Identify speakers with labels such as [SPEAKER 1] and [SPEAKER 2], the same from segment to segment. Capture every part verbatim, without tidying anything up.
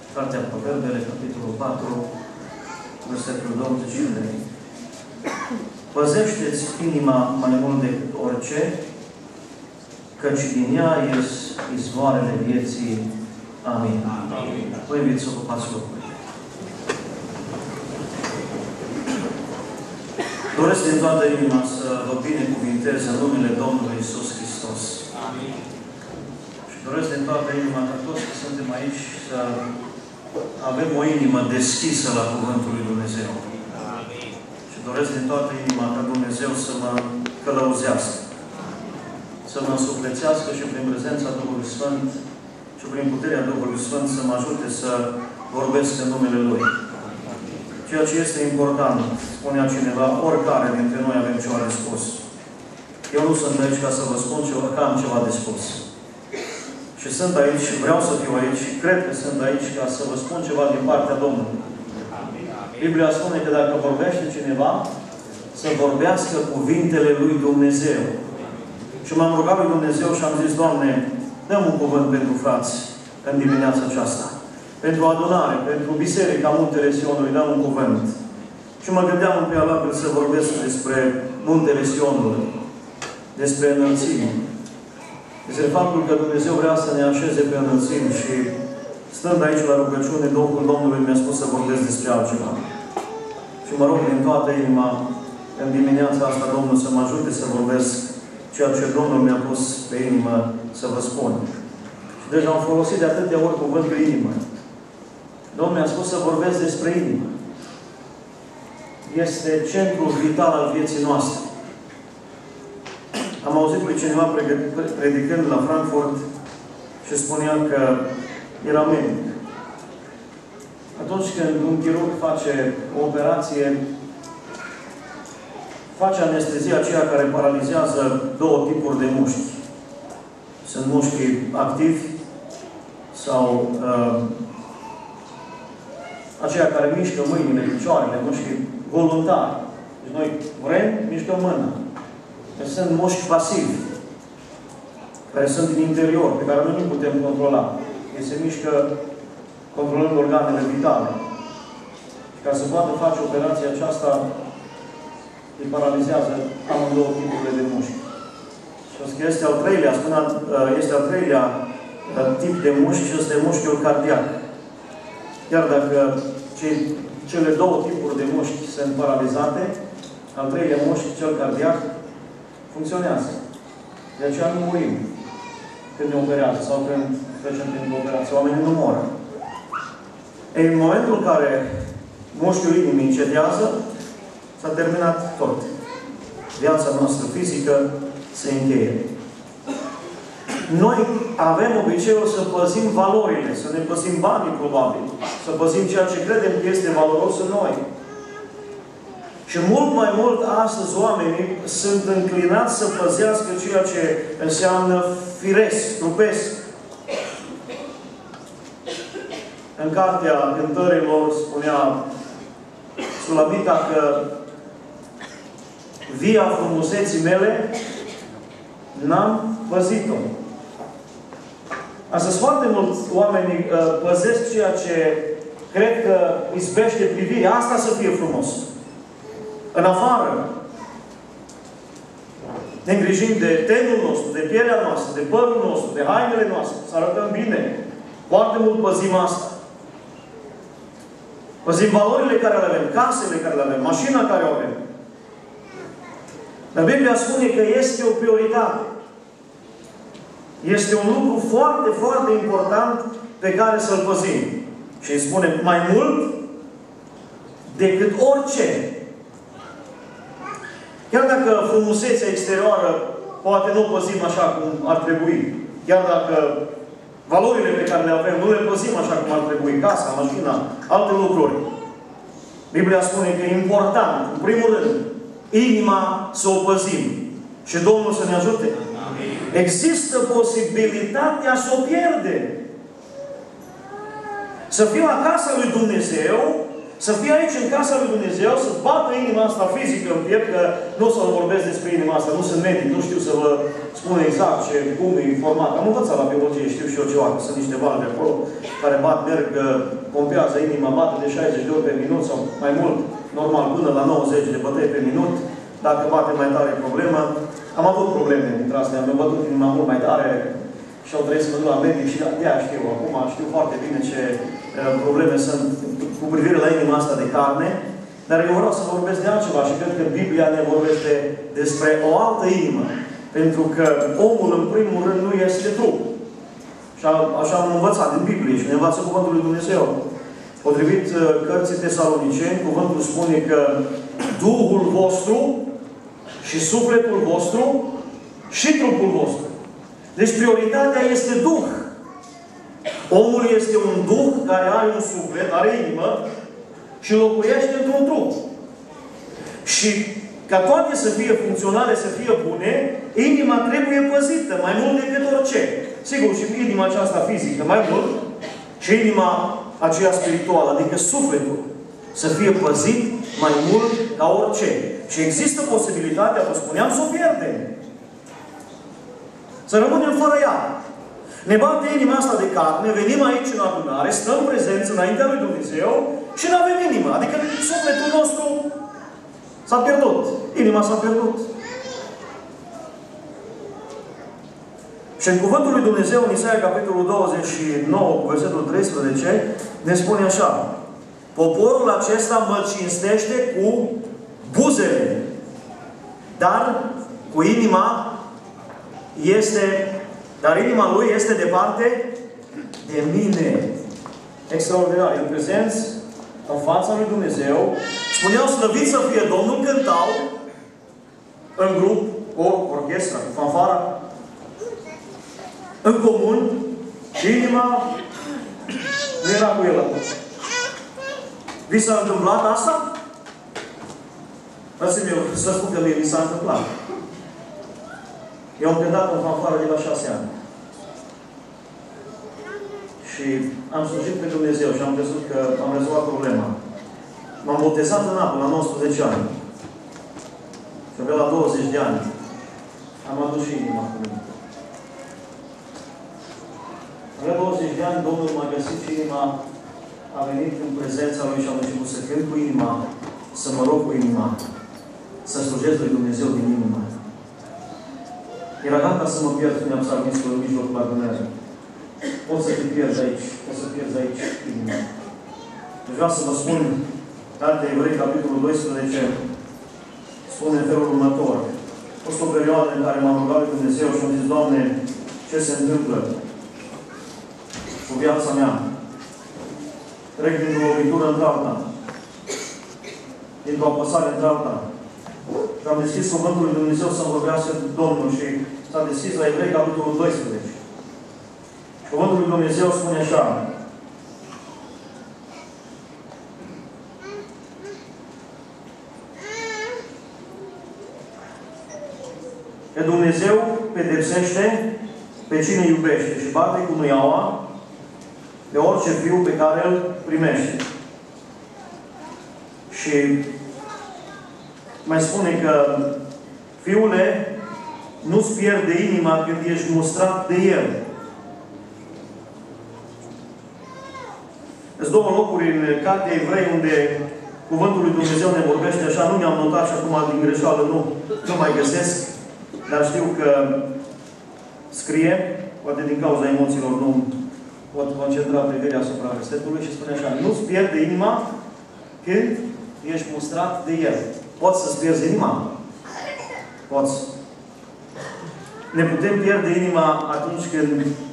[SPEAKER 1] Cartea Proverbele, capitolul patru, versetul douăzeci și trei. Păzește-ți inima mai mult decât orice, căci din ea ies izvoarele vieții. Amin. Amin. Vă invit să ocupați locurile. Doresc din toată inima să vă binecuvintez în numele Domnului Iisus Hristos. Amin. Și doresc din toată inima ca toți că suntem aici să avem o inimă deschisă la Cuvântul lui Dumnezeu. Amin. Și doresc din toată inima ca Dumnezeu să mă călăuzească, să mă însuflețească și prin prezența Duhului Sfânt și prin puterea Duhului Sfânt să mă ajute să vorbesc în numele Lui. Ceea ce este important, spunea cineva, oricare dintre noi avem ceva de spus. Eu nu sunt aici ca să vă spun ce că am ceva de spus. Și sunt aici și vreau să fiu aici și cred că sunt aici ca să vă spun ceva din partea Domnului. Biblia spune că dacă vorbește cineva, să vorbească cuvintele lui Dumnezeu. Și m-am rugat lui Dumnezeu și am zis, Doamne, dăm un cuvânt pentru frați în dimineața aceasta. Pentru adunare, pentru biserica Muntele Sionului, dăm un cuvânt. Și mă gândeam în prealabil să vorbesc despre Muntele Sionului, despre înălțime. Despre faptul că Dumnezeu vrea să ne așeze pe înălțime și stând aici la rugăciune, Duhul Domnului mi-a spus să vorbesc despre altceva. Și mă rog din toată inima, în dimineața asta, Domnul să mă ajute să vorbesc ceea ce Domnul mi-a pus pe inimă să vă spun. Și deja am folosit de atâtea ori cuvântul inimă. Domnul mi-a spus să vorbesc despre inimă. Este centrul vital al vieții noastre. Am auzit pe cineva predicând la Frankfurt și spunea că era medic. Atunci când un chirurg face o operație, face anestezia aceea care paralizează două tipuri de mușchi. Sunt mușchii activi sau uh, aceia care mișcă mâinile, picioarele, mușchii voluntari. Deci noi vrem, mișcăm mâna. Deci sunt mușchi pasivi, care sunt din interior, pe care noi nu putem controla. Ei se mișcă controlând organele vitale. Și ca să poată face operația aceasta, îi paralizează amândouă tipurile de mușchi. Și este al treilea, spunea, este al treilea tip de mușchi și este mușchiul cardiac. Iar dacă cei, cele două tipuri de mușchi sunt paralizate, al treilea mușchi, cel cardiac, funcționează. De aceea nu murim când ne operează sau când trecem prin operație. Oamenii nu mor. Ei, în momentul în care mușchiul inimii încetează, s-a terminat tot. Viața noastră fizică se încheie. Noi avem obiceiul să păzim valorile, să ne păzim banii, probabil. Să păzim ceea ce credem că este valoros în noi. Și mult mai mult astăzi oamenii sunt înclinați să păzească ceea ce înseamnă firesc, trupesc. În cartea Cântărilor spunea Sulamita că via frumuseții mele n-am păzit-o. Astăzi foarte mulți oameni uh, păzesc ceea ce cred că izbește privirea. Asta să fie frumos. În afară. Ne îngrijim de tenul nostru, de pielea noastră, de părul nostru, de hainele noastre, să arătăm bine. Foarte mult păzim asta. Păzim valorile care le avem, casele care le avem, mașina care o avem. Dar Biblia spune că este o prioritate. Este un lucru foarte, foarte important pe care să-l păzim. Și îi spune mai mult decât orice. Chiar dacă frumusețea exterioară poate nu o păzim așa cum ar trebui. Chiar dacă valorile pe care le avem nu le păzim așa cum ar trebui. Casa, mașina, alte lucruri. Biblia spune că e important, în primul rând, inima să o păzim. Și Domnul să ne ajute. Amin. Există posibilitatea să o pierdem. Să fiu la casa lui Dumnezeu Să fii aici în casa lui Dumnezeu, să-ți bată inima asta fizică în piept, că nu o să vă vorbesc despre inima asta, nu sunt medic, nu știu să vă spun exact ce, cum e informat. Am învățat la biologie, știu și eu ceva, că sunt niște valuri acolo care bat, merg, pompează inima, bate de șaizeci de ori pe minut sau mai mult, normal, până la nouăzeci de bătăi pe minut. Dacă bate mai tare e problemă. Am avut probleme dintre astea, mi-am bătut inima mult mai tare și au trebuit să mă duc la medic și de aia știu. Acum știu foarte bine ce uh, probleme sunt cu privire la inima asta de carne, dar eu vreau să vorbesc de altceva și cred că Biblia ne vorbește despre o altă inimă. Pentru că omul, în primul rând, nu este trup. Și așa am învățat din Biblie și ne învață Cuvântul lui Dumnezeu. Potrivit uh, cărții Tesaloniceni, Cuvântul spune că Duhul vostru și sufletul vostru și trupul vostru. Deci prioritatea este Duh. Omul este un Duh care are un suflet, are inimă și locuiește într-un trup. Și ca toate să fie funcționale, să fie bune, inima trebuie păzită mai mult decât orice. Sigur, și inima aceasta fizică mai mult și inima aceea spirituală, adică sufletul, să fie păzit mai mult ca orice. Și există posibilitatea, vă spuneam, să o pierdem. Să rămânem fără ea. Ne bate inima asta de carne, venim aici în adunare, stăm prezenți înaintea lui Dumnezeu și nu avem inimă. Adică sufletul nostru s-a pierdut. Inima s-a pierdut. Și în Cuvântul lui Dumnezeu, în Isaia, capitolul douăzeci și nouă, cu versetul treisprezece, ne spune așa: poporul acesta mă cinstește cu buzele, dar cu inima este, dar inima lui este departe de mine. Extraordinar. În prezență, în fața lui Dumnezeu, spuneau slăvit să fie Domnul, cântau în grup, cu orchestra, cu fanfara, în comun, și inima nu era cu el acolo. Vi s-a întâmplat asta? Lăsați-mi eu să spun că mie mi s-a întâmplat. Eu am cântat în fanfară de la șase ani. Și am slujit pe Dumnezeu și am crezut că am rezolvat problema. M-am botezat în apă la nouăsprezece ani. Și abia la douăzeci de ani am adus și inima cu mine. Avea douăzeci de ani, Domnul m-a găsit și inima a venit în prezența Lui și am început să cânt cu inima, să mă rog cu inima, să slujesc lui Dumnezeu din inima. Era gata să mă pierd, spuneam psalmistul în mijlocul adunării. Poți să te pierzi aici, poți să pierzi aici inima. Deci vreau să vă spun, Cartea Evrei, capitolul doisprezece, spune în felul următor. A fost o perioadă în care m-am rugat lui Dumnezeu și am zis: Doamne, ce se întâmplă cu viața mea? Trec dintr-o lovitură într-alta, dintr-o apăsare într-alta. Și am deschis Cuvântul lui Dumnezeu să-mi vorbească Domnul și s-a deschis la Evrei, capitolul doisprezece. Și Cuvântul lui Dumnezeu spune așa: că Dumnezeu pedepsește pe cine iubește și bate cu nuiaua de orice fiu pe care îl primește. Și mai spune că fiule, nu-ți pierde inima când ești mustrat de el. Sunt două locuri în Cartea Evrei unde Cuvântul lui Dumnezeu ne vorbește așa. Nu mi-am notat și acum din greșeală nu, nu mai găsesc, dar știu că scrie, poate din cauza emoțiilor nu pot concentra privirea asupra versetului și spune așa: nu-ți pierde inima când ești mustrat de el. Poți să-ți pierzi inima? Poți. Ne putem pierde inima atunci când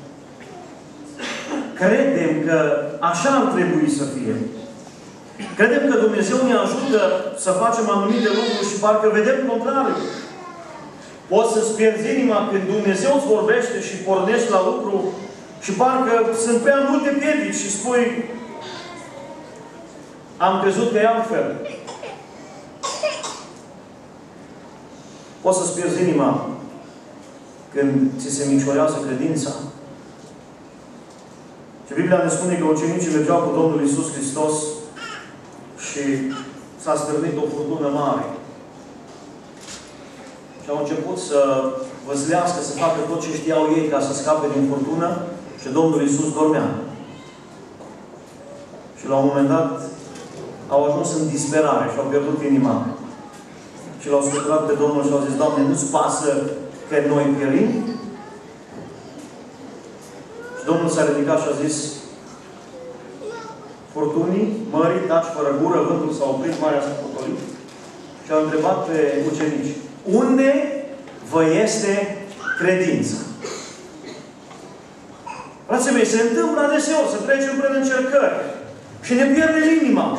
[SPEAKER 1] credem că așa ar trebui să fie. Credem că Dumnezeu ne ajută să facem anumite lucruri și parcă vedem contrariul. Poți să-ți pierzi inima când Dumnezeu îți vorbește și pornești la lucru și parcă sunt prea multe piedici și spui: am crezut că e altfel. Poți să-ți pierzi inima când ți se micșorează credința. Și Biblia ne spune că ucenicii mergeau cu Domnul Iisus Hristos și s-a stârnit o furtună mare. Și au început să văzlească, să facă tot ce știau ei ca să scape din furtună și Domnul Iisus dormea. Și la un moment dat au ajuns în disperare și au pierdut inima. Și l-au scuturat pe Domnul și au zis: Doamne, nu-ți pasă că noi pierim? Și Domnul s-a ridicat și a zis: furtunii, mării, taci fără gură, vântul s-a oprit, marea s-a potolit. Și a întrebat pe ucenici: unde vă este credința? Frații mei, se întâmplă adeseori să trecem prin încercări și ne pierde inima.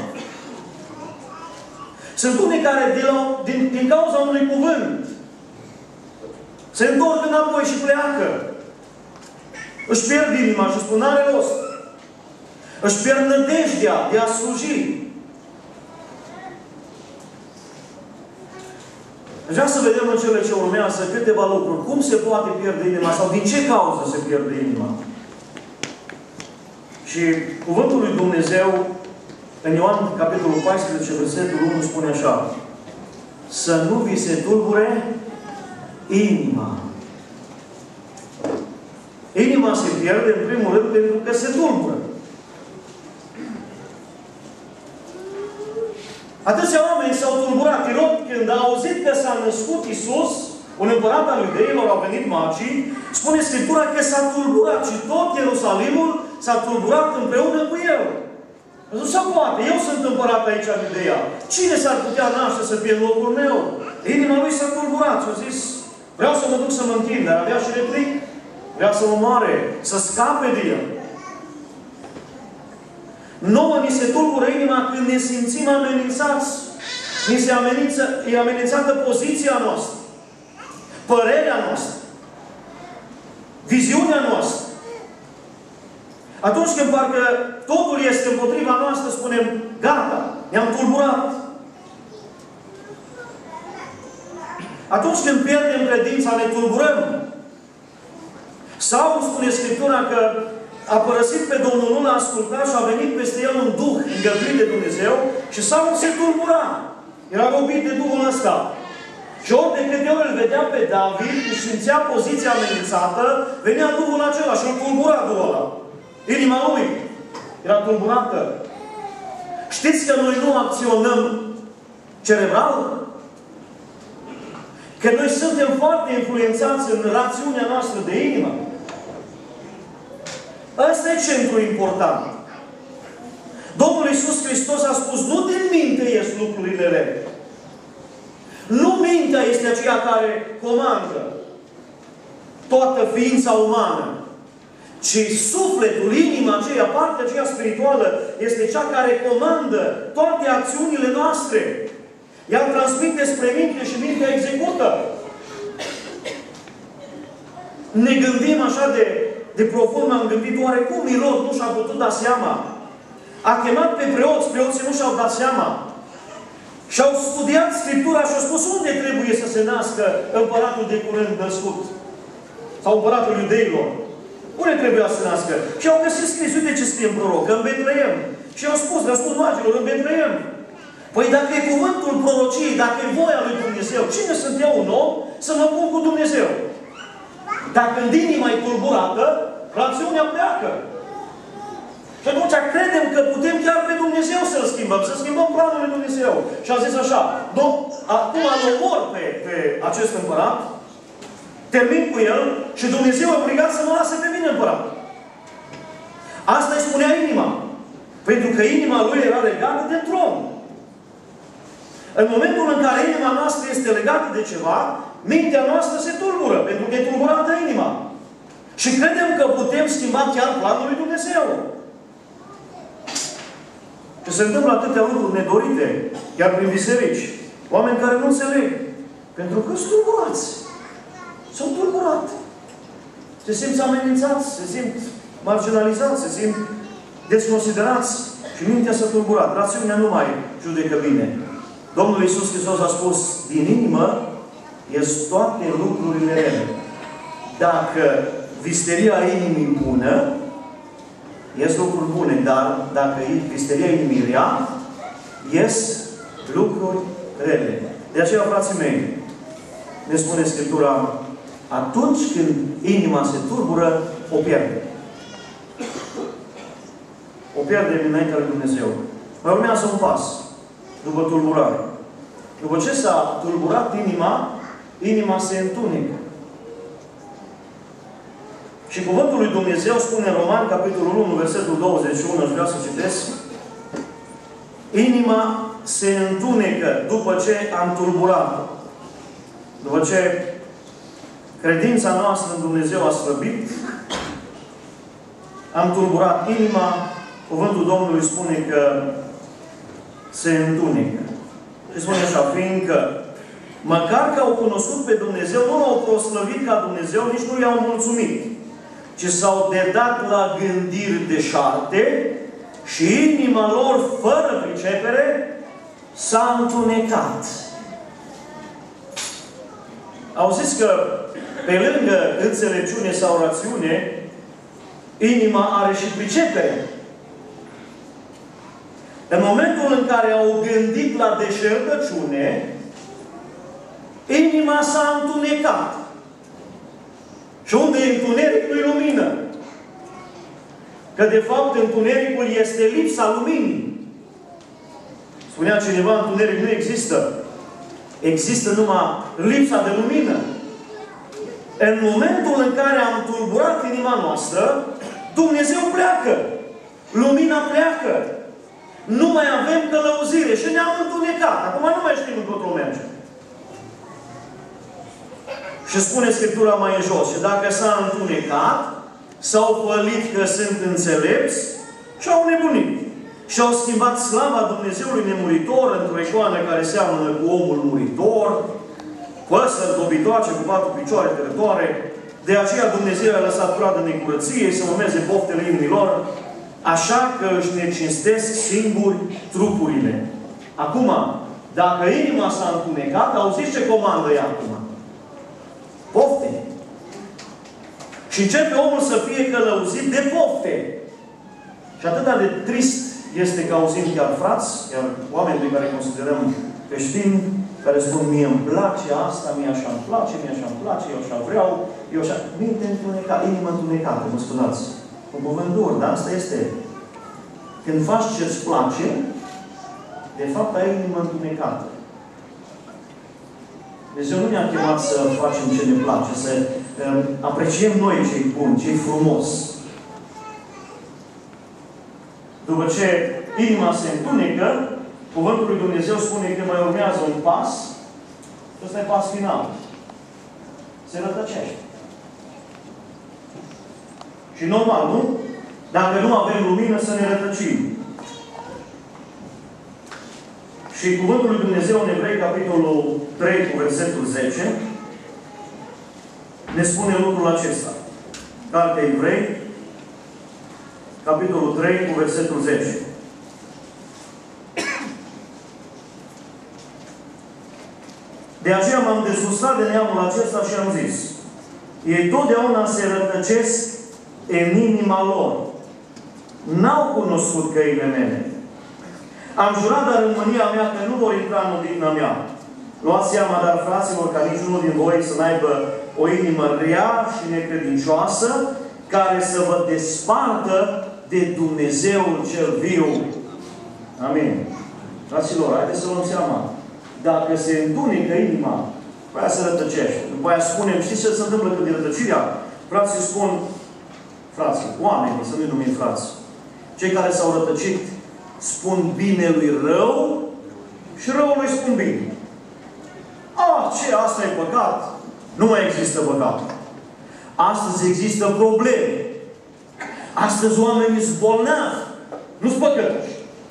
[SPEAKER 1] Sunt unii care, din, la, din, din cauza unui cuvânt, se întorc înapoi și pleacă. Își pierd inima și spun: n-are rost. Își pierd nădejdea de a sluji. Vreau să vedem în cele ce urmează câteva lucruri. Cum se poate pierde inima sau din ce cauză se pierde inima. Și cuvântul lui Dumnezeu în Ioan, capitolul paisprezece, versetul unu, spune așa: să nu vi se tulbure inima. Inima se pierde, în primul rând, pentru că se tulbură. Atâția oameni s-au tulburat. Irod, când a auzit că s-a născut Iisus, un împărat al iudeilor, au venit magii, spune Scriptura că s-a tulburat și tot Ierusalimul s-a tulburat împreună cu el. Nu se poate. Eu sunt împărat aici în Iudeia. Cine s-ar putea naște să fie în locul meu? Inima lui s-a tulburat și a zis: vreau să mă duc să mă întind, dar avea și replic. Vrea să mă moare, să scape de el. Nouă ni se tulbură inima când ne simțim amenințați. Ni se amenință, e amenințată poziția noastră, părerea noastră, viziunea noastră. Atunci când parcă totul este împotriva noastră, spunem: gata, ne-am tulburat. Atunci când pierdem credința, ne tulburăm. Saul, spune Scriptura, că a părăsit pe Domnul, nu l-a ascultat și a venit peste el un duh îngăduit de Dumnezeu și Saul se tulbura. Era robit de Duhul ăsta. Și ori de câte ori îl vedea pe David, își simțea poziția amenințată, venea Duhul acela și îl tulbura Duhul ăla. Inima lui era tulburată. Știți că noi nu acționăm cerebral? Că noi suntem foarte influențați în rațiunea noastră de inimă. Ăsta e centrul important. Domnul Iisus Hristos a spus: nu din minte ies lucrurile rele. Nu mintea este aceea care comandă toată ființa umană, ci sufletul, inima aceea, partea aceea spirituală, este cea care comandă toate acțiunile noastre. Ea transmite spre minte și mintea execută. Ne gândim așa de, de profund, m-am gândit, oare cum Irod nu și-a putut da seama? A chemat pe preoți, preoții nu și-au dat seama. Și-au studiat Scriptura și au spus: unde trebuie să se nască împăratul de curând născut? Sau împăratul iudeilor? Unde trebuia să nască? Și au găsit scris, uite ce scrie în proroc, în Betleem. Și au spus, le-au spus magilor, în Betleem. Păi dacă e cuvântul prorociei, dacă e voia lui Dumnezeu, cine sunt eu, un om, să mă pun cu Dumnezeu? Dacă în inima e tulburată, rațiunea pleacă. Și atunci credem că putem chiar pe Dumnezeu să-L schimbăm, să schimbăm planul lui Dumnezeu. Și a zis așa: acum îl omor pe, pe acest împărat, termin cu el și Dumnezeu e obligat să mă lase pe mine împărat. Asta îi spunea inima. Pentru că inima lui era legată de tron. În momentul în care inima noastră este legată de ceva, mintea noastră se tulbură, pentru că e tulburată inima. Și credem că putem schimba chiar planul lui Dumnezeu. Și se întâmplă atâtea lucruri nedorite, chiar prin biserici. Oameni care nu înțeleg. Pentru că sunt tulburați. Sunt tulburați. Se simt amenințați, se simt marginalizați, se simt desconsiderați. Și mintea s-a tulburat. Rațiunea nu mai judecă bine. Domnul Iisus Hristos a spus: din inimă ies toate lucrurile rele. Dacă visteria inimii bună, ies lucruri bune, dar dacă visteria inimii rea, ies lucruri rele. De aceea, frații mei, ne spune Scriptura, atunci când inima se turbură, o pierde. O pierde înaintea lui Dumnezeu. Mai urmează un pas după tulburare. După ce s-a tulburat inima, inima se întunecă. Și cuvântul lui Dumnezeu spune în Romani, capitolul unu, versetul douăzeci și unu, aș vrea să citesc, inima se întunecă după ce am tulburat. După ce credința noastră în Dumnezeu a slăbit, am tulburat inima, cuvântul Domnului spune că se întunecă. Și spune așa, fiindcă măcar că au cunoscut pe Dumnezeu, nu l-au proslăvit ca Dumnezeu, nici nu i-au mulțumit, ci s-au dedat la gândiri deșarte și inima lor, fără pricepere, s-a întunecat. Auziți că pe lângă înțelepciune sau rațiune, inima are și pricepere. În momentul în care au gândit la deșertăciune, inima s-a întunecat. Și unde e întuneric, nu-i lumină. Că de fapt întunericul este lipsa luminii. Spunea cineva, întuneric nu există. Există numai lipsa de lumină. În momentul în care am tulburat inima noastră, Dumnezeu pleacă. Lumina pleacă. Nu mai avem călăuzire și ne-am întunecat. Acum nu mai știm încotro mergem. Și spune Scriptura mai în jos. Și dacă s-a întunecat, s-au fălit că sunt înțelepți și au nebunit. Și au schimbat slava Dumnezeului nemuritor într-o icoană care seamănă cu omul muritor, păsări dobitoace cu patru picioare trecătoare. De aceea Dumnezeu a lăsat pradă necurăției să urmeze poftele inimilor, așa că își necinstesc singuri trupurile. Acum, dacă inima s-a întunecat, auziți ce comandă e acum? Pofte. Și începe omul să fie călăuzit de pofte. Și atât de trist este că auzim chiar frați, chiar oameni pe care îi considerăm creștini, care spun, mie îmi place asta, mie așa îmi place, mie așa îmi place, eu așa vreau, eu așa... Minte întunecată, inimă întunecată, mă scuzați. Un cuvânt dur, dar asta este. Când faci ce-ți place, de fapt ai inimă întunecată. Dumnezeu nu ne-a chemat să facem ce ne place, să um, apreciem noi ce-i bun, ce-i frumos. După ce inima se întunecă, cuvântul lui Dumnezeu spune că mai urmează un pas, și ăsta e pas final. Se rătăcește. Și normal, nu? Dacă nu avem lumină, să ne rătăcim. Și cuvântul lui Dumnezeu în Evrei, capitolul trei, cu versetul zece, ne spune lucrul acesta. Cartea Evrei, capitolul trei, cu versetul zece. De aceea m-am desusat de neamul acesta și am zis, ei totdeauna se rătăcesc în inima lor. N-au cunoscut căile mele. Am jurat dar în mânia mea că nu vor intra în odihna mea. Luați seama, dar fraților, ca niciunul din voi să n-aibă o inimă rea și necredincioasă, care să vă despartă de Dumnezeul cel viu. Amin. Fraților, haideți să luăm seama. Dacă se întunecă inima, după aia se rătăcește. După aia spunem, știți ce se întâmplă când e rătăcirea? Frații spun, frații, oamenii, să nu-i numim frați, cei care s-au rătăcit spun bine lui rău și răul lui spun bine. Ah, ce? Asta e păcat? Nu mai există păcat. Astăzi există probleme. Astăzi oamenii sunt bolnavi. Nu-s păcătoși.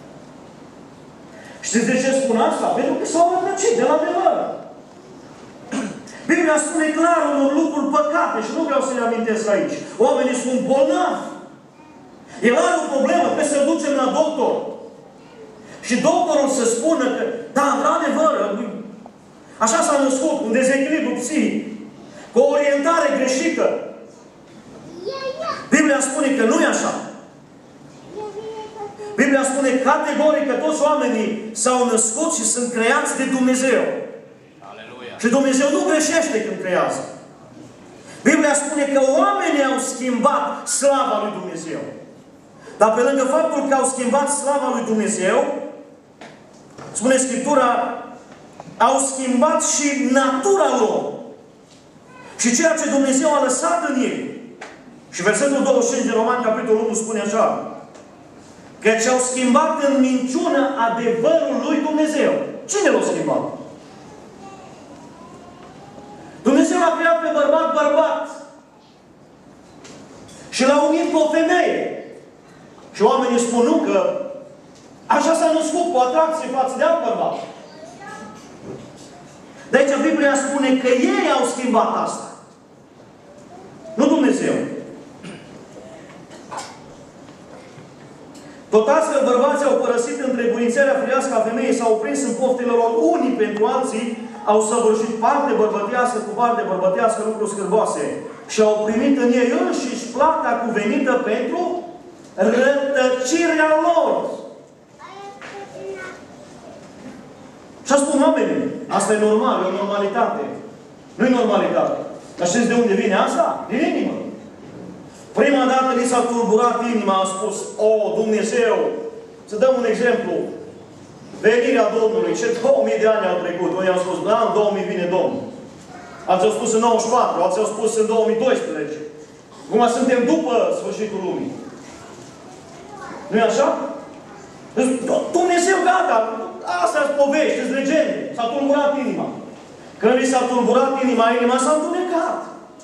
[SPEAKER 1] Știți de ce spun asta? Pentru că s-au rătăcit de la adevăr. Biblia spune clar unor lucruri păcate și nu vreau să le amintesc aici. Oamenii sunt bolnavi. El are o problemă, trebuie să-l ducem la doctor. Și doctorul să spună că, da, într-adevăr, așa s-a născut, un dezechilibru psihic, cu o orientare greșită. Biblia spune că nu e așa. Biblia spune categoric că toți oamenii s-au născut și sunt creați de Dumnezeu. Aleluia. Și Dumnezeu nu greșește când creează. Biblia spune că oamenii au schimbat slava lui Dumnezeu. Dar pe lângă faptul că au schimbat slava lui Dumnezeu, spune Scriptura, au schimbat și natura lor. Și ceea ce Dumnezeu a lăsat în ei. Și versetul douăzeci și cinci din Romani, capitolul unu, spune așa. Căci au schimbat în minciună adevărul lui Dumnezeu. Cine l-a schimbat? Dumnezeu l-a creat pe bărbat bărbat. Și l-a unit cu o femeie. Și oamenii spun nu că așa s-a născut cu atracție față de alt bărbat. De aici Biblia spune că ei au schimbat asta. Nu Dumnezeu. Tot astfel, bărbații au părăsit întrebuințarea firească a femeii, s-au prins în poftele lor unii pentru alții, au săvârșit parte bărbătească cu parte bărbătească lucruri scârboase și au primit în ei înșiși plata cuvenită pentru rătăcirea lor. Și a spun oamenii, asta e normal, e o normalitate. Nu e normalitate. Dar știți de unde vine asta? Din inimă. Prima dată li s-a tulburat inima, a spus, o, Dumnezeu, să dăm un exemplu. Venirea Domnului, ce două mii de ani au trecut. Unii au spus, da, în două mii vine Domnul. Alții au spus în nouăzeci și patru, alții au spus în două mii doisprezece. Acum suntem după sfârșitul lumii. Nu-i așa? Dumnezeu, gata, asta-s povești, sunt legende. S-a tulburat inima. Când li s-a tulburat inima, inima s-a întunecat.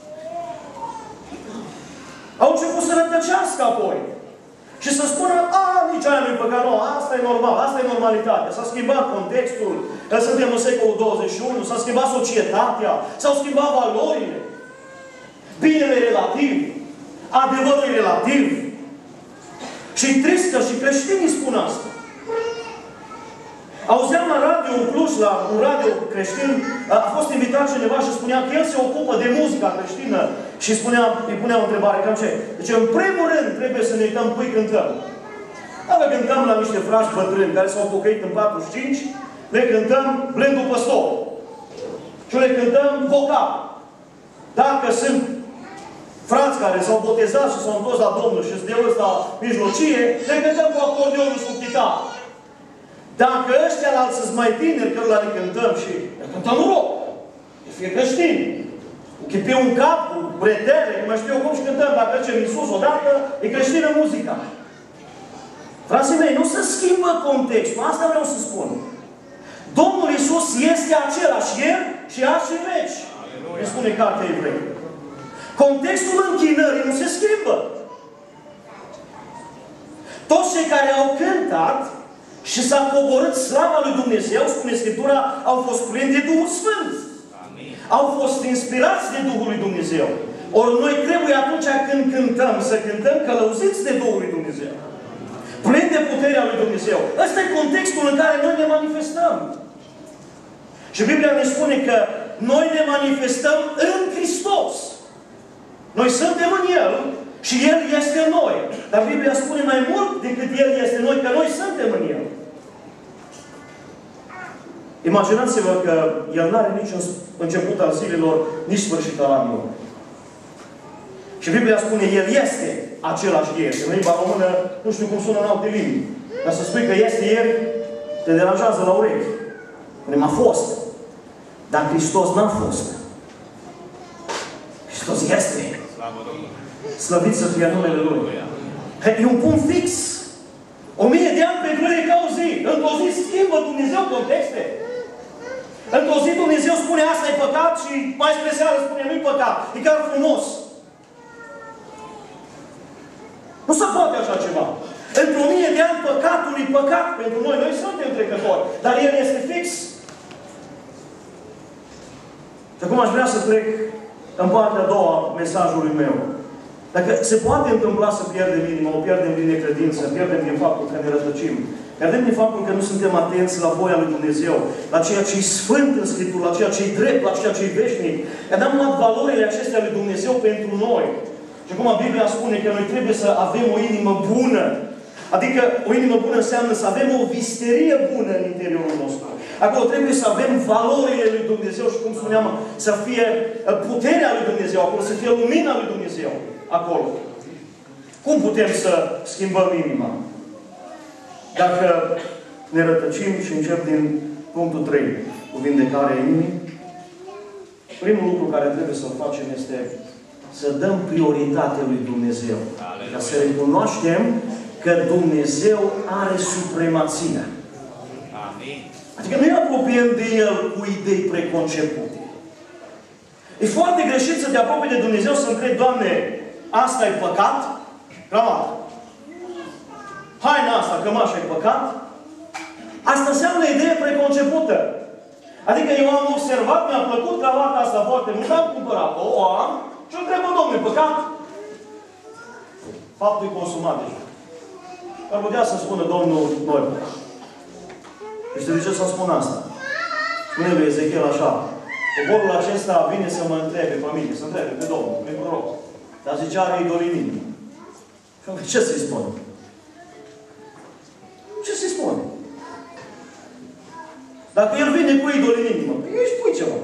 [SPEAKER 1] Au început să rătăcească apoi. Și să spună, a, nici aia nu-i păcat, nu, asta e normal, asta e normalitatea. S-a schimbat contextul, că suntem în secolul douăzeci și unu, s-a schimbat societatea, s-au schimbat valorile. Binele e relativ, adevărul e relativ. Și tristă și creștinii spun asta. Auzeam la radio în Cluj, la un radio creștin, a fost invitat cineva și spunea că el se ocupă de muzica creștină și spunea, îi punea o întrebare, cam ce? Deci, în primul rând, trebuie să ne uităm cui cântăm. Dacă cântăm la niște frați bătrâni care s-au pocăit în patruzeci și cinci, le cântăm blândul păstor. Și le cântăm vocal. Dacă sunt frați care s-au botezat și s-au întors la Domnul și sunt de ăsta mijlocie, le cântăm cu acordeonul și cu chitară. Dacă ăștia la alții sunt mai tineri, cărora le cântăm și le cântăm rock, e fie creștin, cu chipiu în cap, cu bretele, cum mai știu eu cum și cântăm, dacă mergem în sus odată, e creștină muzica. Frații mei, nu se schimbă contextul, asta vreau să spun. Domnul Iisus este același ieri și azi și în veci. Îi spune Cartea Evrei. Contextul închinării nu se schimbă. Toți cei care au cântat și s-a coborât slava lui Dumnezeu, spune Scriptura, au fost plini de Duhul Sfânt. Amin. Au fost inspirați de Duhul lui Dumnezeu. Ori noi trebuie atunci când cântăm, să cântăm călăuziți de Duhul lui Dumnezeu. Plini de puterea lui Dumnezeu. Ăsta e contextul în care noi ne manifestăm. Și Biblia ne spune că noi ne manifestăm în Hristos. Noi suntem în El și El este în noi. Dar Biblia spune mai mult decât El este în noi, că noi suntem în El. Imaginați-vă că El nu are nici început al zilelor, nici sfârșit al anilor. Și Biblia spune, El este același ieri. În limba română, nu știu cum sună în alte limbi. Dar să spui că este ieri, te deranjează la urechi. Spune, a fost. Dar Hristos n-a fost. Hristos este. Slăvit să fie numele Lui. E un punct fix. O mie de ani pentru El e ca o zi. Într-o zi schimbă Dumnezeu contexte. Într-o zi Dumnezeu spune asta e păcat și mai spre seară spune nu-i păcat. E chiar frumos. Nu se poate așa ceva. Într-o mie de ani păcatul e păcat pentru noi. Noi suntem trecători. Dar El este fix. Și acum aș vrea să trec în partea a doua mesajului meu. Dacă se poate întâmpla să pierdem inima, o pierdem din necredință, pierdem din faptul că ne rătăcim, pierdem din faptul că nu suntem atenți la voia lui Dumnezeu, la ceea ce e sfânt în Scriptură, la ceea ce e drept, la ceea ce e veșnic. Că n-am luat valorile acestea lui Dumnezeu pentru noi. Și acum Biblia spune că noi trebuie să avem o inimă bună. Adică o inimă bună înseamnă să avem o visterie bună în interiorul nostru. Acolo trebuie să avem valorile lui Dumnezeu și, cum spuneam, să fie puterea lui Dumnezeu acolo, să fie lumina lui Dumnezeu acolo. Cum putem să schimbăm inima? Dacă ne rătăcim și încep din punctul trei, cu vindecarea inimii, primul lucru care trebuie să-l facem este să dăm prioritate lui Dumnezeu. Aleluia. Ca să recunoaștem că Dumnezeu are supremația. Amin. Adică nu ne apropiem de El cu idei preconcepute. E foarte greșit să te apropii de Dumnezeu să întrebi, Doamne, asta e păcat? Cravată. Haina asta, cămașa e păcat? Asta înseamnă idee preconcepută. Adică eu am observat, mi-a plăcut cravata asta foarte mult, am cumpărat-o, o am, și o întrebă, Domnule, păcat? Faptul e consumat deja. Ar putea să spună Domnul, noi. Și știu de ce să spun asta? Spune lui Ezechiel așa, poporul acesta vine să mă întrebe pe mine, să întrebe pe Domnul, pe proroc. Dar zice, are idoli în inimă. Ce să-i spun? Ce să-i spun? Dacă el vine cu idoli în inimă, îi spui ceva.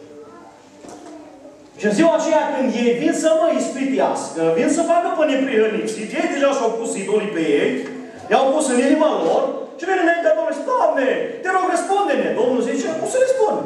[SPEAKER 1] Și în ziua aceea când ei vin să mă ispitească, vin să facă pe neprihăniți, ei deja și-au pus idolii pe ei, i-au pus în inima lor, și vine înaintea Domnului și zice, Doamne, te rog, răspunde-ne. Domnul zice, cum să răspund?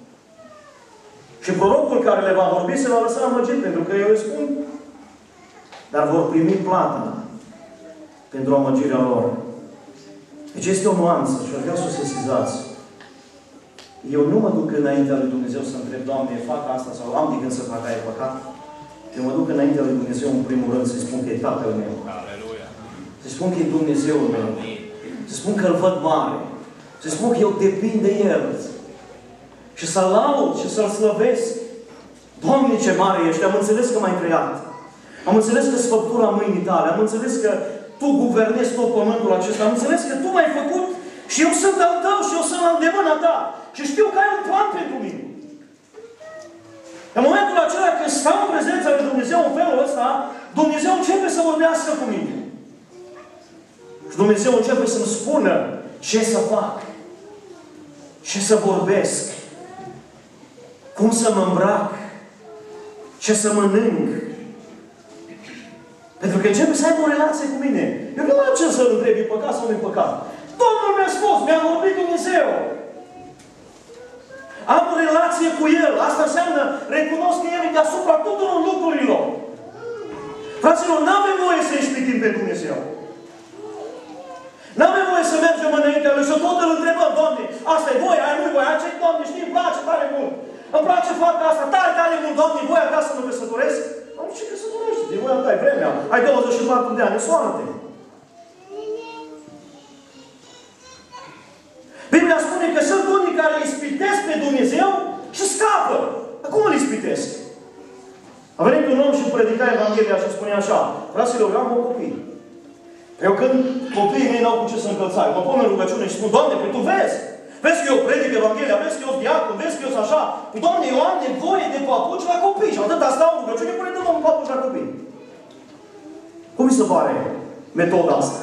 [SPEAKER 1] Și prorocul care le va vorbi se va lăsa amăgit, pentru că eu îi spun, dar vor primi plata pentru amăgirea lor. Deci este o nuanță și vreau să o sesizați. Eu nu mă duc înaintea lui Dumnezeu să întreb, Doamne, fac asta sau am de gând să fac aia păcat. Eu mă duc înaintea lui Dumnezeu în primul rând să-i spun că e Tatăl meu. Aleluia. Să-i spun că e Dumnezeul meu. Să-i spun că îl văd mare. Să-i spun că eu depind de El. Și să-L laud și să-L slăvesc. Doamne, ce mare ești! Am înțeles că m-ai creat. Am înțeles că sfăptura mâinii tale. Am înțeles că Tu guvernezi tot pământul acesta. Am înțeles că Tu m-ai făcut și eu sunt al Tău și eu sunt la îndemâna Ta. Și știu că ai un plan pentru mine. În momentul acela când stau în prezența lui Dumnezeu în felul ăsta, Dumnezeu începe să vorbească cu mine. Și Dumnezeu începe să-mi spună ce să fac. Ce să vorbesc. Cum să mă îmbrac. Ce să mănânc. Pentru că începe să aibă o relație cu mine. Eu nu am ce să-L întreb, e păcat sau nu e păcat. Domnul mi-a spus, mi-a vorbit Dumnezeu. Am o relație cu El. Asta înseamnă, recunosc că El e deasupra tuturor lucrurilor. Fraților, nu avem voie să ispitim pe Dumnezeu. Nu avem voie să mergem înaintea Lui și tot îl întrebăm, Doamne, asta e voia, aia nu-i voia, ce Doamne, știi, îmi place tare mult. Îmi place faptul asta, tare, tare mult, Doamne, voia Ta să mă căsătoresc? Doamne, ce căsătorești? De voia Ta, e vremea. Ai douăzeci și patru de ani, soară-te. Biblia spune că sunt unii care îi ispitesc pe Dumnezeu și scapă. Cum îl ispitesc? A venit un om și predica Evanghelia și spunea așa, fraților, eu am o copii. Eu când copiii mei n-au cu ce să încălța, mă pun în rugăciune și spun, Doamne, păi Tu vezi? Vezi că eu predic Evanghelia, vezi că eu sunt diacon, vezi că eu sunt așa. Păi, Doamne, eu am nevoie de papuci la copii. Și atâta stau în rugăciune, pune de Domnul papuci la copii. Cum mi se pare metoda asta?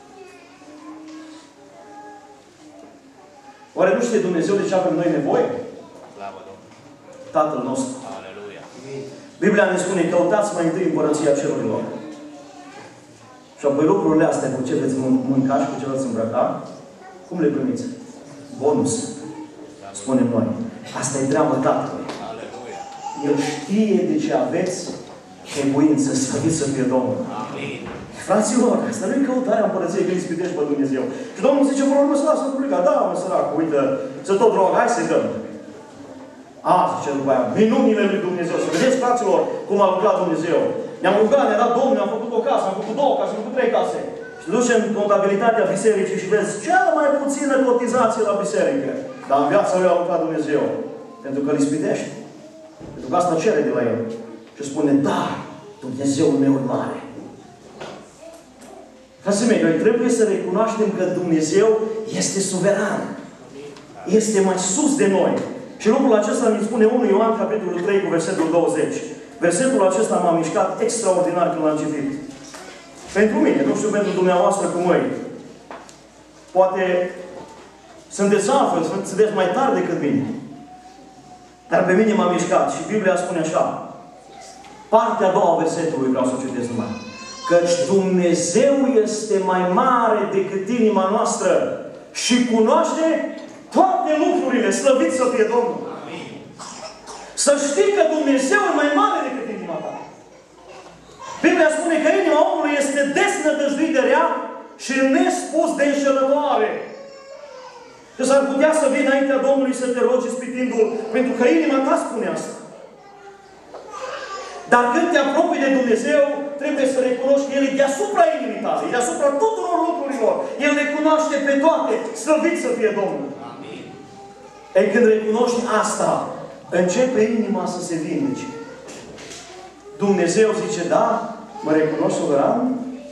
[SPEAKER 1] Oare nu știe Dumnezeu de ce avem noi nevoie? Slavă Domnului! Tatăl nostru. Aleluia! Biblia ne spune, căutați mai întâi împărăția cerurilor. Și apoi lucrurile astea, cu ce veți mânca și cu ce veți îmbrăca, cum le primiți? Bonus. Spunem noi. Asta e treaba Tatălui. Aleluia! El știe de ce aveți trebuință, slăvit să fie Domnul. Amin. Fraților, asta nu e căutarea împărăției când îi ispitești pe Dumnezeu. Și Domnul zice, până la urmă să lasă publica. Da, mă, săracu, uite, să tot rog, hai să-i dăm. A, zice după aia, minunile lui Dumnezeu. Să vedeți, fraților, cum a lucrat Dumnezeu. Ne-am rugat, ne-a dat Domnul, ne-am făcut o casă, am făcut două case, am făcut trei case. Și te duci în contabilitatea bisericii și vezi cea mai puțină cotizație la biserică. Dar în viața lui a lucrat Dumnezeu. Pentru că îl ispitește. Pentru că asta cere de la el. Și spune, da, Dumnezeul meu e mare. Frații mei, noi trebuie să recunoaștem că Dumnezeu este suveran. Este mai sus de noi. Și lucrul acesta mi spune unu Ioan, capitolul trei, cu versetul douăzeci. Versetul acesta m-a mișcat extraordinar când l-am citit. Pentru mine, nu știu pentru dumneavoastră cum e. Poate sunteți altfel, sunteți mai tari decât mine. Dar pe mine m-a mișcat și Biblia spune așa. Partea a doua a versetului vreau să o citesc numai. Căci Dumnezeu este mai mare decât inima noastră și cunoaște toate lucrurile. Slăvit să fie Domnul! Amin. Să știi că Dumnezeu e mai mare decât inima ta. Biblia spune că inima omului este desnădăjduit de rea și nespus de înșelătoare. Că s-ar putea să vii înaintea Domnului să te rogi ispitindu-L, pentru că inima ta spune asta. Dar când te apropii de Dumnezeu, trebuie să recunoști că El e deasupra inimii tale, e deasupra tuturor lucrurilor. El le cunoaște pe toate. Slăvit să fie Domnul! Amin. Ei, când recunoști asta, începe inima să se vindece. Dumnezeu zice, da, mă recunoști suveran?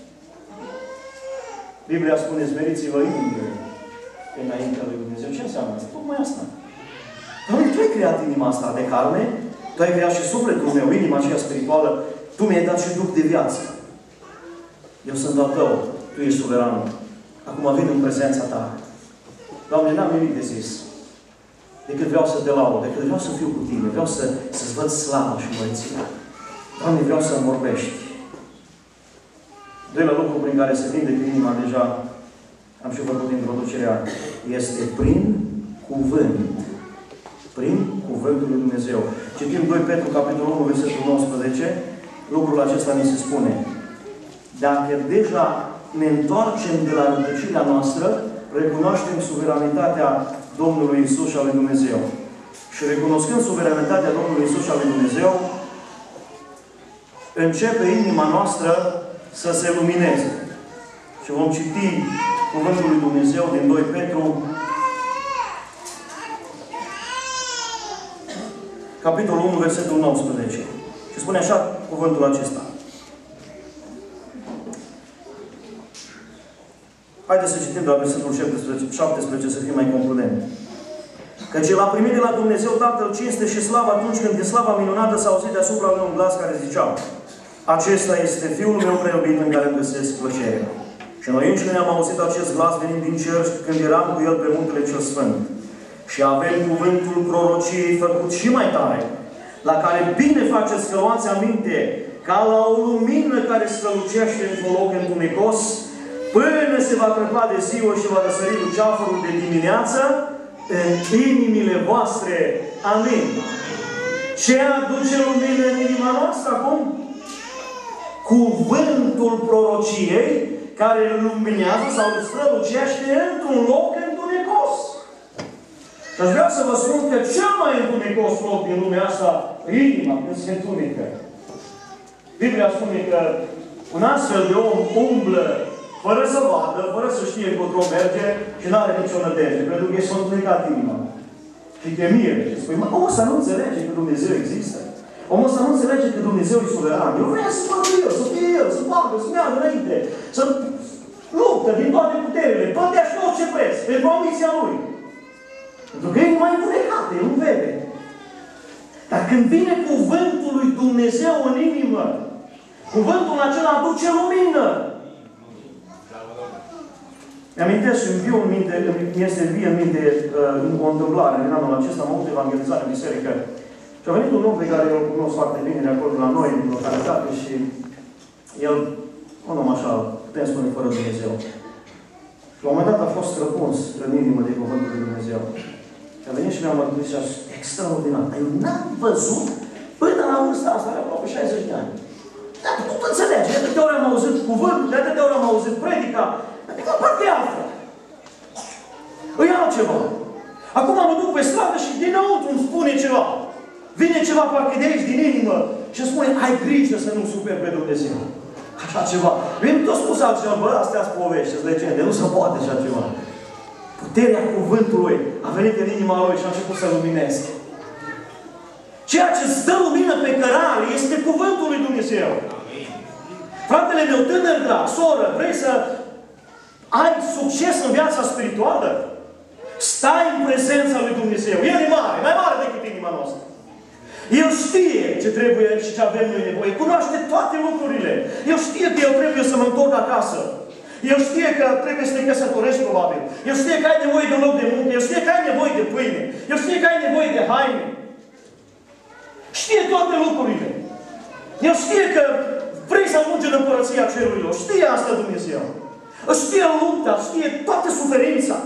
[SPEAKER 1] Biblia spune, smeriți-vă inimile înaintea lui Dumnezeu. Ce înseamnă asta? Tocmai asta. Doamne, Tu ai creat inima asta de carne, Tu ai creat și sufletul meu, inima aceea spirituală, Tu mi-ai dat și duc de viață. Eu sunt al Tău, Tu ești suveranul. Acum vin în prezența Ta. Doamne, n-am nimic de zis. Decât vreau să Te laud, decât vreau să fiu cu Tine, vreau să, să-ți văd slava și măriția. Doamne, vreau să-mi vorbești. Doilea lucru prin care se vindecă inima, deja am și făcut introducerea, este prin cuvânt. Prin cuvântul lui Dumnezeu. Citim doi Petru, capitolul unu, versetul nouăsprezece. Lucrul acesta ne se spune. Dacă deja ne întoarcem de la rătăcirea noastră, recunoaștem suveranitatea Domnului Iisus și a lui Dumnezeu. Și recunoscând suveranitatea Domnului Iisus și a lui Dumnezeu, începe inima noastră să se lumineze. Și vom citi cuvântul lui Dumnezeu din doi Petru, capitolul unu, versetul nouăsprezece. Și spune așa cuvântul acesta. Haideți să citim de la versetul șaptesprezece, să fim mai concludent. Căci El a primit de la Dumnezeu Tatăl cinste și slavă atunci când de slava minunată s-a auzit deasupra lui un glas care zicea: Acesta este Fiul meu prea iubit în care îmi găsesc plăcerea. Și noi înșine am auzit acest glas venind din cer când eram cu El pe muntele cel sfânt. Și avem cuvântul prorociei făcut și mai tare, la care bine faceți că luați aminte, ca la o lumină care strălucește într-un loc întunecos, până se va crăpa de ziua și va răsări luceafărul de dimineață în inimile voastre. Amin. Ce aduce lumină în inima noastră acum? Cuvântul prorociei care îl luminează sau îl strălucește într-un loc întunecos. Și aș vrea să vă spun că cel mai întunecos loc din lumea asta, inima, când se întunecă. Biblia spune că un astfel de om umblă fără să vadă, fără să știe încotro merge și nu are nicio nădejde, pentru că e s-a întunecat inima. Și te mire și spui, mă, omul ăsta nu înțelege că Dumnezeu există. Omul ăsta nu înțelege că Dumnezeu e suveran. Eu vreau să facă El, să fie El, să facă, să meargă înainte, să luptă din toate puterile, plătea și orice preț, pentru ambiția Lui. Pentru că e mai întunecată, El nu vede. Dar când vine cuvântul lui Dumnezeu în inimă, cuvântul acela aduce lumină. Mi-amintesc și îmi viu în minte, mi este vie în minte uh, o întâmplare din anul acesta, am avut evangelizare în biserică. Și a venit un om pe care eu îl cunosc foarte bine de acolo la noi, în localitate, și el, un om așa, putem spune, fără Dumnezeu. Și la un moment dat a fost răpuns în inimă de cuvântul lui Dumnezeu. Și a venit și mi-a mărturit și a spus, extraordinar. Eu n-am văzut până la vârsta asta, are aproape șaizeci de ani. Dar tu înțelegi, de atâtea ori am auzit cuvântul, de atâtea ori am auzit predica, adică parcă e altfel. E altceva. Acum mă duc pe stradă și dinăuntru îmi spune ceva. Vine ceva parcă de aici, din inimă, și îmi spune, ai grijă să nu superi pe Dumnezeu. Așa ceva. Eu am tot spus altceva, bă, astea-s povești, sunt legende, nu se poate așa ceva. Puterea cuvântului a venit în inima lui și a început să lumineze. Ceea ce îți dă lumină pe cărare este cuvântul lui Dumnezeu. Fratele meu, tânăr drag, soră, vrei să ai succes în viața spirituală? Stai în prezența lui Dumnezeu. El e mare, mai mare decât inima noastră. El știe ce trebuie și ce avem noi nevoie. Cunoaște toate lucrurile. El știe că eu trebuie să mă întorc acasă. El știe că trebuie să te căsătorești, probabil. El știe că ai nevoie de un loc de muncă. El știe că ai nevoie de pâine. El știe că ai nevoie de haine. Știe toate lucrurile. El știe că vrei să ajungi în Împărăția Cerurilor. Știe asta Dumnezeu. Știe lupta, știe toată suferința.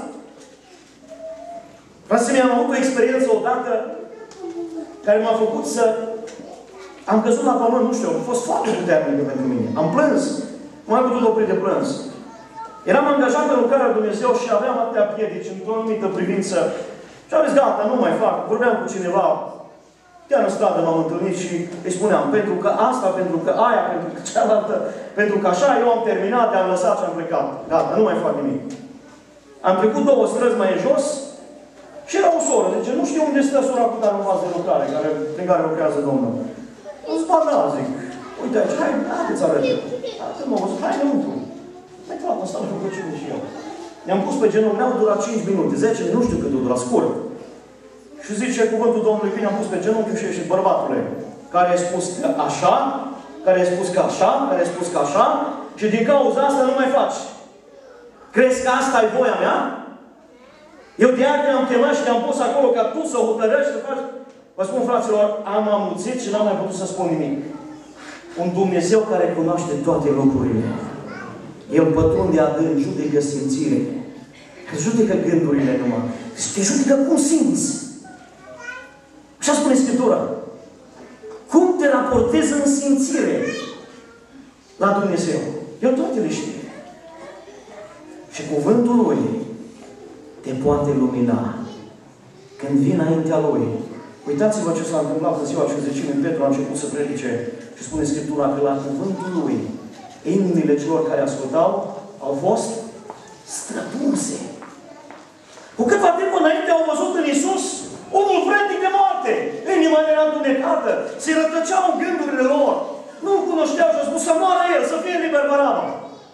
[SPEAKER 1] Frații mei, am avut o experiență odată care m-a făcut să... Am căzut la pământ, nu știu, a fost foarte puternică pentru mine. Am plâns. Nu am putut opri de plâns. Eram angajat în lucrarea lui Dumnezeu și aveam atâtea piedici într-o anumită privință. Și am zis, gata, nu mai fac. Vorbeam cu cineva, chiar în stradă m-am întâlnit și îi spuneam, pentru că asta, pentru că aia, pentru că cealaltă, pentru că așa, eu am terminat, am lăsat și am plecat. Gata, nu mai fac nimic. Am trecut două străzi mai jos și era o soră. Deci nu știu unde stă sora cu care învață de lucrare, care, prin care lucrează Domnul. Îmi zic, da, zic, uite aici, hai, haideți arăt eu. Arăt mă, zic, hai înăuntru. Mai clar, mă stau în rugăciune și eu. Ne-am pus pe genunchi, ne-au durat cinci minute, zece, nu știu cât o durat, scurt. Și zice cuvântul Domnului, când am pus pe genunchi și și bărbatule, care a spus că așa, care a spus că așa, care a spus că așa, și din cauza asta nu mai faci. Crezi că asta e voia mea? Eu de aia te-am chemat și te-am pus acolo ca tu să hotărăști să faci. Vă spun, fraților, am amuțit și n-am mai putut să spun nimic. Un Dumnezeu care cunoaște toate lucrurile. El pătrunde adânc, judecă simțire. Judecă gândurile numai. Te judecă cum simți. Așa spune Scriptura. Cum te raportezi în simțire la Dumnezeu? Eu toate le știu. Și cuvântul Lui te poate lumina. Când vii înaintea Lui. Uitați-vă ce s-a întâmplat în ziua cincizecimii. Petru a început să predice și spune Scriptura că la cuvântul Lui inimile celor care ascultau au fost străpunse. Cu câtva timp înainte au văzut în Iisus unul vrednic de moarte. Inima era întunecată. Se rătăceau în gândurile lor. Nu-L cunoșteau și au spus să moară El, să fie liber Baraba.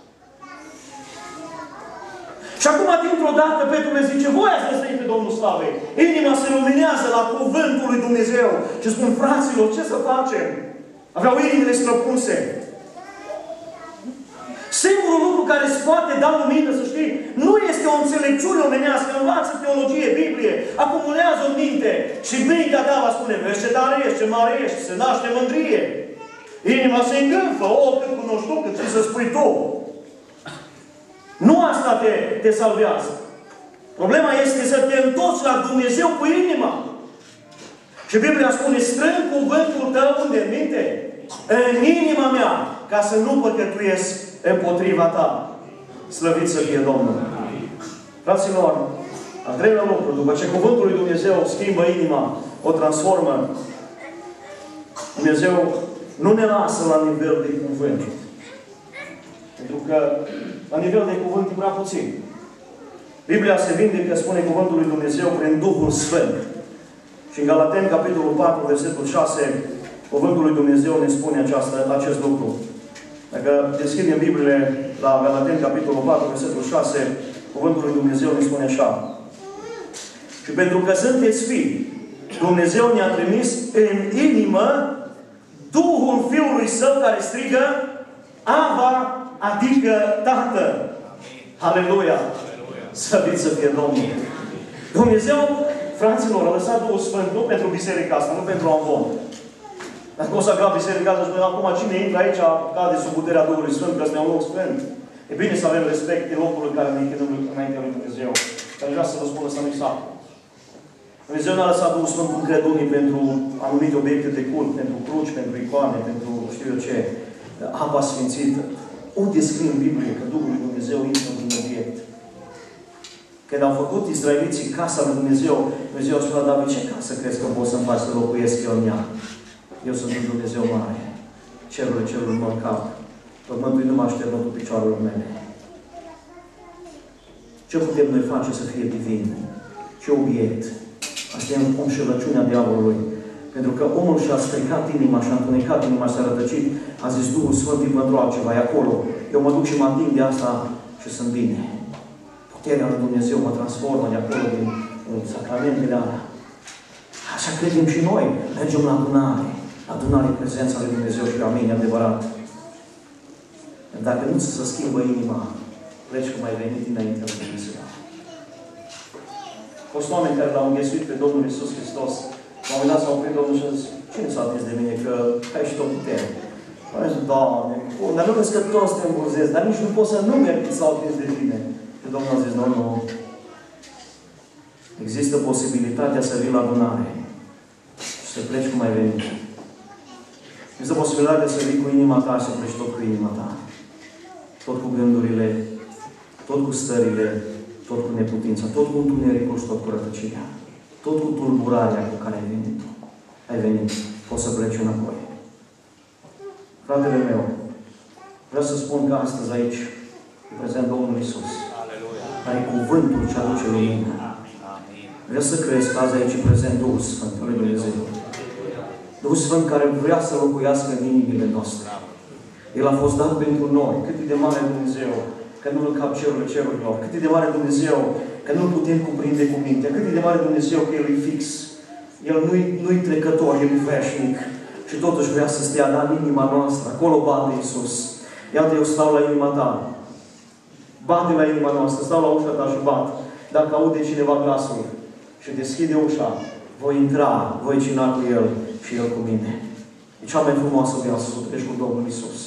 [SPEAKER 1] Și acum, dintr-o dată, Petru le zice, voi ați răstit pe Domnul Slavei. Inima se luminează la cuvântul lui Dumnezeu. Și spun, fraților, ce să facem? Aveau inimile străpunse. Singurul lucru care îți poate da lumină, să știi, nu este o înțelepciune omenească. Învață teologie, Biblie, acumulează o minte. Și mintea ta va spune, vezi ce tare ești, ce mare ești, se naște mândrie. Inima se îngânfă, o, cât cunoști tu, cât ce să spui tu. Nu asta te, te salvează. Problema este să te întorci la Dumnezeu cu inima. Și Biblia spune, strâng cuvântul tău unde? În minte? În inima mea, ca să nu păcătuiesc împotriva ta. Slăvit să fie Domnul. Fraților, al treilea lucru, după ce cuvântul lui Dumnezeu schimbă inima, o transformă, Dumnezeu nu ne lasă la nivel de cuvânt. Pentru că la nivel de cuvânt e prea puțin. Biblia se vindecă, spune cuvântul lui Dumnezeu, prin Duhul Sfânt. Și în Galateni, capitolul patru, versetul șase, cuvântul lui Dumnezeu ne spune această, acest lucru. Dacă deschidem Bibliile la Galateni, capitolul patru, versetul șase, cuvântul lui Dumnezeu ne spune așa. Și pentru că sunteți fii, Dumnezeu ne-a trimis în inimă Duhul Fiului Său care strigă Ava, adică Tată. Aleluia! Slăvit să fie Domnul! Dumnezeu, fraților, a lăsat Duhul Sfânt nu pentru biserica asta, nu pentru amvon. Dacă o să avea biserica asta, spune, acum cine intră aici, cade sub puterea Duhului Sfânt, că ăsta e un loc sfânt. E bine să avem respect de locul în care ne închinăm înaintea lui Dumnezeu. Dar vreau să vă spun să nu-i sacru. Dumnezeu n-a lăsat Duhul Sfânt cu credunii pentru anumite obiecte de cult, pentru cruci, pentru icoane, pentru știu eu ce, apa sfințită. Unde scrie în Biblie că Duhul lui Dumnezeu intră într-un obiect? Când au făcut israeliții casa lui Dumnezeu, Dumnezeu a spus la David, ce casă crezi că poți să-mi faci să locuiesc eu în ea? Eu sunt un Dumnezeu mare. Cerul, cerul mă încap. Pământul nu mă așternă cu picioarele mele. Ce putem noi face să fie divin? Ce obiect? Asta e înșelăciunea diavolului. Pentru că omul și-a stricat inima, și-a întunecat inima, și-a rătăcit, a zis, Duhul Sfânt e pentru altceva, e acolo. Eu mă duc și mă ating de asta și sunt bine. Puterea lui Dumnezeu mă transformă de acolo, din sacramentele alea. Și Așa credem și noi. Mergem la adunare. Adunare în prezența lui Dumnezeu și amin, adevărat. Dacă nu ți se schimbă inima, pleci cum ai venit înainte lui Dumnezeu. Au fost oameni care l-au înghesuit pe Domnul Iisus Hristos. La un moment dat s-au oprit Domnul și a zis, cine s-a atins de mine, că ai și tot putere? A zis, Doamne, dar nu vezi că toți te îmbuzezi, dar nici nu poți să nu mergi s-au atins de tine. Și Domnul a zis, nu, nu. Există posibilitatea să vii la adunare și să pleci cum ai venit. Există posibilitatea să vii cu inima ta și să pleci tot cu inima ta. Tot cu gândurile, tot cu stările, tot cu neputința, tot cu întunericul și tot cu rătăcirea. Tot cu tulburarea cu care ai venit. Ai venit. Poți să pleci înapoi. Fratele meu, vreau să spun că astăzi aici, în prezent Domnul Iisus, care e cuvântul ce aduce lumină. Vreau să crezi că azi aici în prezent Duhul Sfânt, lui Dumnezeu. Duhul Sfânt care vrea să locuiască în inimile noastre. El a fost dat pentru noi. Cât e de mare Dumnezeu, că nu-L cap cerul cerurilor. Cât e de mare Dumnezeu, că nu-L putem cuprinde cu mintea. Cât e de mare Dumnezeu, că El e fix. El nu-i, nu-i trecător, El e veșnic. Și totuși vrea să stea în inima noastră. Acolo bate Iisus. Iată, eu stau la inima ta. Bate la inima noastră. Stau la ușa ta și bat. Dacă aude cineva glasul și deschide ușa, voi intra, voi cina cu El și El cu mine. E cea mai frumoasă viață să treci cu Domnul Iisus.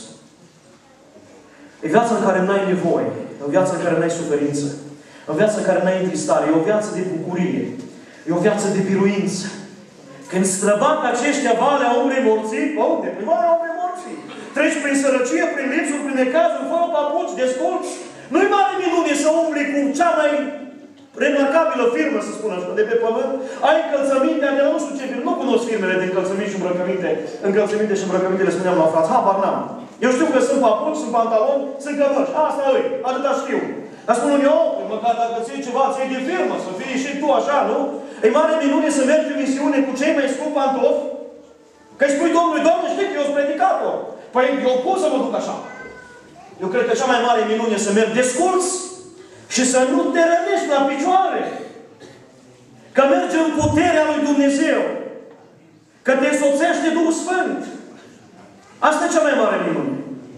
[SPEAKER 1] E viața în care n-ai nevoie. E o viață în care n-ai suferință. E o viață în care n-ai întristare. E o viață de bucurie. E o viață de biruință. Când străbat aceștia valea umbrei morții, pe unde? Prin valea umbrei morții. Treci prin sărăcie, prin lipsuri, prin necazuri, fără papuci, desculci. Nu-i mare minune să umbli cu cea mai remarcabilă firmă, să spun așa, de pe pământ. Ai încălțămintea de la nu știu ce firmă. Nu cunosc firmele de încălțăminte și îmbrăcăminte. Încălțăminte și îmbrăcăminte le spuneam la frați. Habar n-am. Eu știu că sunt papuci, sunt pantaloni, sunt cămăși. Asta îi. Atâta știu. Dar spun unii, oh, măcar dacă ți-ai ceva, ți-ai de firmă, să fii și tu așa, nu? E mare minune să mergi în misiune cu cei mai scumpi pantofi? Că îi spui Domnului, Doamne, știi că eu sunt predicator. Păi eu pot să mă duc așa. Eu cred că cea mai mare minune să mergi desculț și să nu te rănești la picioare. Că mergi în puterea lui Dumnezeu. Că te însoțește Duhul Sfânt. Asta e cea mai mare minune.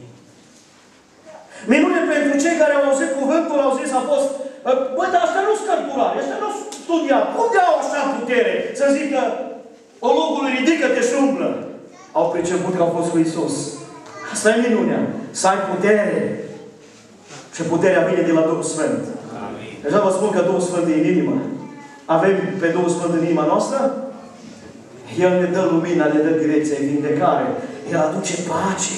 [SPEAKER 1] Minune pentru cei care au auzit cuvântul, au zis, a fost, băi, dar asta nu-s cărturare, asta nu-s studiat. Unde au așa putere să zică, ologului, ridică-te și umblă? Au priceput că au fost cu Iisus. Asta e minunea. Să ai putere. Și puterea vine de la Duhul Sfânt. Amin. Deja vă spun că Duhul Sfânt e în inimă. Avem pe Duhul Sfânt în inima noastră? El ne dă lumina, ne dă direcția, e vindecare. El aduce pace.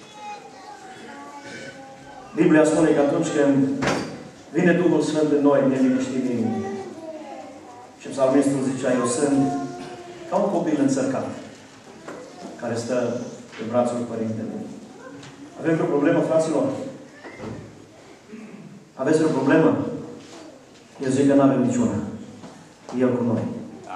[SPEAKER 1] Biblia spune că atunci când vine Duhul Sfânt în noi, ne liniștim inimii. Și psalmistul zicea, eu sunt ca un copil înțărcat, care stă pe brațul Părintelui. Avem vreo problemă, fraților? Aveți vreo problemă? Eu zic că nu avem niciuna. El cu noi.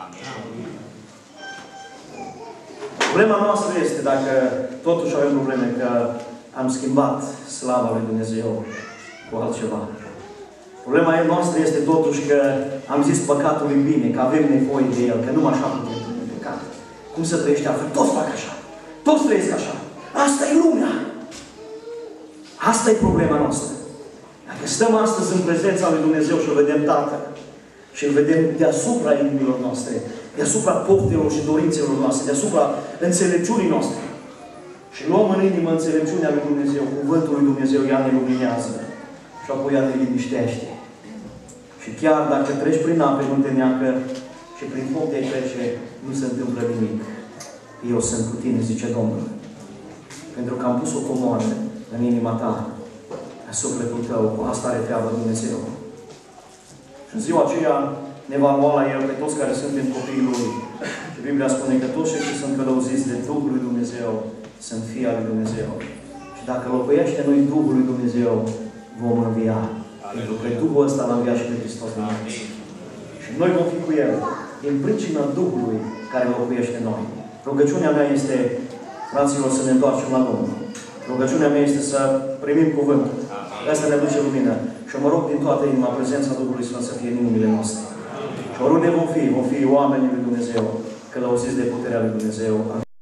[SPEAKER 1] Problema noastră este, dacă totuși avem probleme, că am schimbat slava lui Dumnezeu cu altceva. Problema noastră este totuși că am zis păcatului bine, că avem nevoie de el, că nu așa putem în păcat. Cum să trăiești altfel? Toți fac așa. Toți trăiesc așa. Asta e lumea. Asta e problema noastră. Dacă stăm astăzi în prezența lui Dumnezeu și o vedem Tatăl, și îl vedem deasupra inimilor noastre, deasupra poftelor și dorințelor noastre, deasupra înțelepciunii noastre, și luăm în inimă înțelepciunea lui Dumnezeu, cuvântul lui Dumnezeu, ea ne luminează și apoi ea ne liniștește. Și chiar dacă treci prin ape, nu te neacă, și prin foc te trece, nu se întâmplă nimic. Eu sunt cu tine, zice Domnul. Pentru că am pus o comoară în inima ta, în sufletul tău, cu asta are treabă Dumnezeu. Și în ziua aceea ne va lua la El pe toți care suntem copiii Lui. Și Biblia spune că toți cei ce sunt călăuziți de Duhul lui Dumnezeu sunt fii al lui Dumnezeu. Și dacă locuiește noi Duhul lui Dumnezeu, vom învia. Pentru că Duhul ăsta l-a înviat și pe Hristos. Și noi vom fi cu El. Din pricina Duhului care locuiește în noi. Rugăciunea mea este, fraților, să ne întoarcem la Domnul. Rugăciunea mea este să primim cuvântul. Asta ne aduce lumină. Și mă rog din toată inima, prezența Duhului Sfânt să fie în inimile noastre. Și oriunde vom fi, vom fi oamenii lui Dumnezeu călăuziți de puterea lui Dumnezeu.